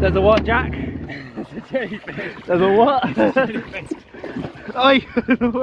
There's a what, Jack? It's a jellyfish. There's a what? It's a jellyfish. Oi!